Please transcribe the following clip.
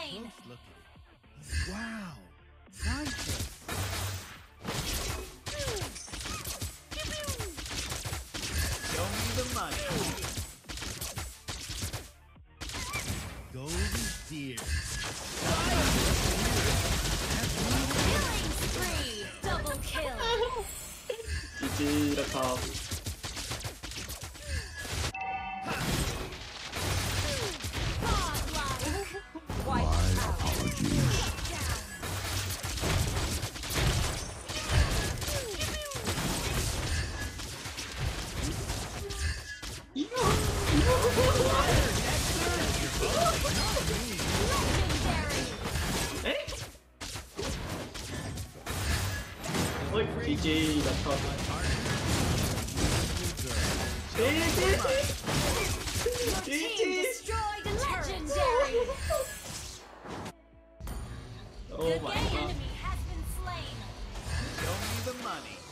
slain. Close looking. Wow. Nice. Show me the money. Golden deer. Killing spree. Double kill. GG นะครับ Godlike. Wipe out. Legendary. เอ๊ะเฮ้ย GG นะครับ Your team destroyed a legendary. Oh The my gay god enemy has been slain. Show me the money.